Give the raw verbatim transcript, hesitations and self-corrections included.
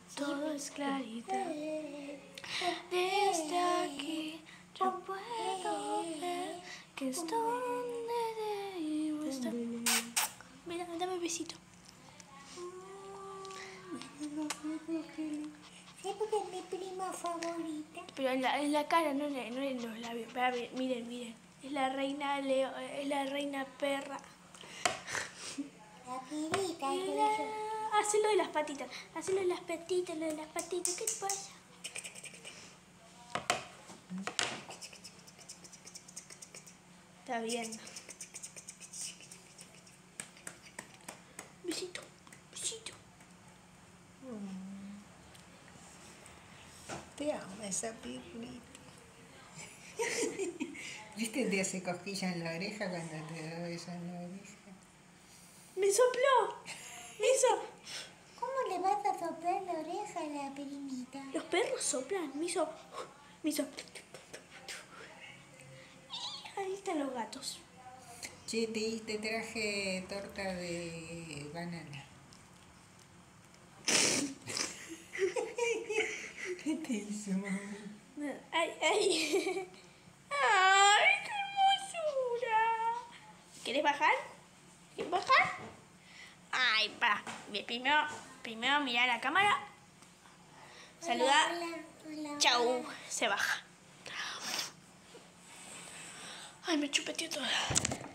todo es claridad. Desde aquí yo puedo ver que es donde debo estar. Mira, dame un besito. Sí, porque es mi prima favorita. Pero en la, en la cara, no en, no en los labios. Espera, miren, miren. Es la reina Leo, es la reina perra. La pirita, Y que la... yo. Hacelo de las patitas, hacelo de las patitas, lo de las patitas, ¿qué te pasa? Está bien. Besito, besito. Te amo esa pirulita. ¿Viste? Te hace cosquillas en la oreja cuando te da beso en la oreja. ¡Me sopló! ¡Me hizo! ¿Cómo le vas a soplar la oreja a la primita? Los perros soplan, me hizo... Me hizo... Ahí están los gatos. Che, te, te traje torta de banana. ¿Qué te hizo, mamá? ¡Ay, ay! ¡Ay, qué hermosura! ¿Quieres bajar? ¿Quieres bajar? ¡Ay, va! Primero, primero mira la cámara. Saluda. Hola, hola, hola, Chau. hola. Se baja. Ay, me chupeteó toda.